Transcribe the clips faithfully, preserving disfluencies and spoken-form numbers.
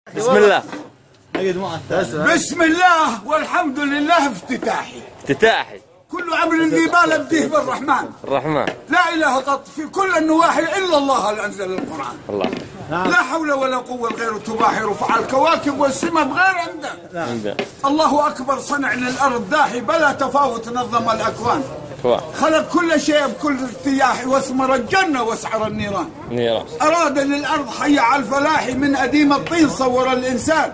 بسم الله. بسم الله والحمد لله افتتاحي افتتاحي كل امر ذي بال بديه بالرحمن الرحمن لا اله قط في كل النواحي الا الله اللي انزل القران. الله لا حول ولا قوه غير تباحر رفع الكواكب والسماء بغير عنده. عنده. الله اكبر صنع للارض داحي بلا تفاوت نظم الاكوان. خلق كل شيء بكل ارتياح واثمر الجنه واسعر النيران. نيران. اراد للارض حي على الفلاح من اديم الطين صور الانسان.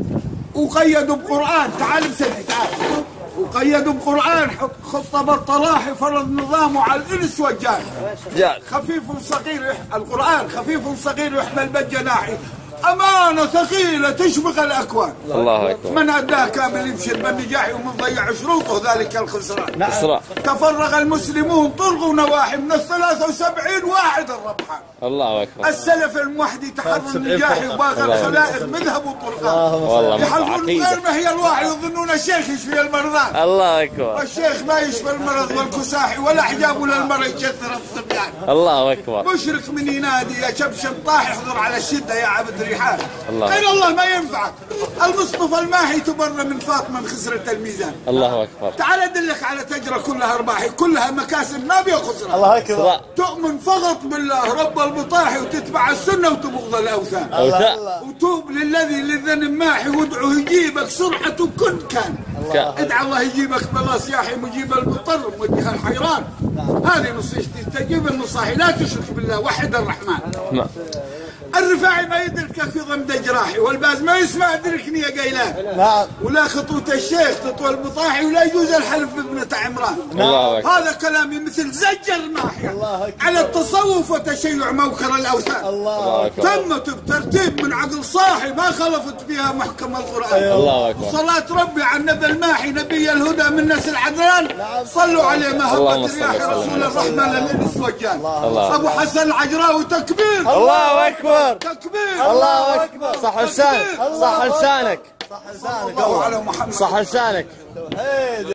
وقيدوا بقرآن تعال بسمع تعال وقيدوا بقرآن خطة بالطلاح فرض نظامه على الإنس والجان. خفيف صغير القرآن خفيف صغير يحمل بالجناحي أمانة ثقيلة تشبق الأكوان. الله أكبر. من أداه كامل يبشر بالنجاح ومن ضيع شروطه ذلك الخسران. نعم. تفرغ المسلمون طلقوا نواحي من الثلاثة وسبعين واحد الربحان. الله أكبر. السلف الموحدي تحرى النجاح وباغى الخلائق مذهب وطرقان. يحلفون غير ما هي الواحي يظنون الشيخ يشفي المرضى. الله أكبر. والشيخ ما يشفي المرض والكساحي ولا حجابه للمرء يكثر الصبيان. الله أكبر. مشرك من ينادي يا شبشب طاح احضر على الشدة يا عبد ريحان. غير الله ما ينفعك. المصطفى الماحي تبرى من فاطمة من خسرة الميزان. الله أكبر. تعال أدلك على تجرة كلها أرباحي كلها مكاسب ما بيها خسرة. الله أكبر. تؤمن فقط بالله رب البطاحي وتتبع السنة وتبغض الأوثان. أوثان. وتوب للذي للذنب ماحي وادعو يجيبك سرعة كن كان. ادعى الله يجيبك بلا صياحي مجيب المضطر موجه الحيران. هذه نصيحتي تجيب النصاحي لا تشرك بالله وحد الرحمن. نعم. الرفاعي ما يدركك في ضمد جراحي والباز ما يسمع ادركني يا قيلان. نعم. ولا خطوة الشيخ تطوى البطاحي ولا يجوز الحلف بابنة عمران. الله أكبر. هذا كلامي مثل زجر ناحية على التصوف وتشيع موكر الاوثان. الله أكبر. تمت بترتيب من عقل صاحي ما خلفت فيها محكم القرآن. الله أكبر. وصلاة ربي على النبي الماحي نبي الهدى من نسل عدنان. صلوا عليه ما هبت رياح رسول الرحمن للانس والجان. ابو حسن العجراوي تكبير. الله أكبر. تكبير. الله أكبر. صح لسانك. صح لسانك. صح لسانك. صح لسانك.